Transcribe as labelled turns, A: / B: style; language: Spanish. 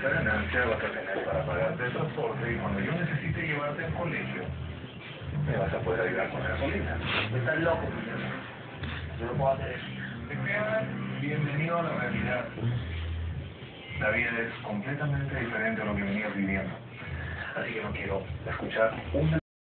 A: esa ganancia vas a tener para pagarte el transporte y cuando yo necesite llevarte al colegio, me vas a poder ayudar con la gasolina.
B: Estás loco, yo no puedo hacer eso.
A: Bienvenido a la realidad. La vida es completamente diferente a lo que venías viviendo. Así que no quiero escuchar una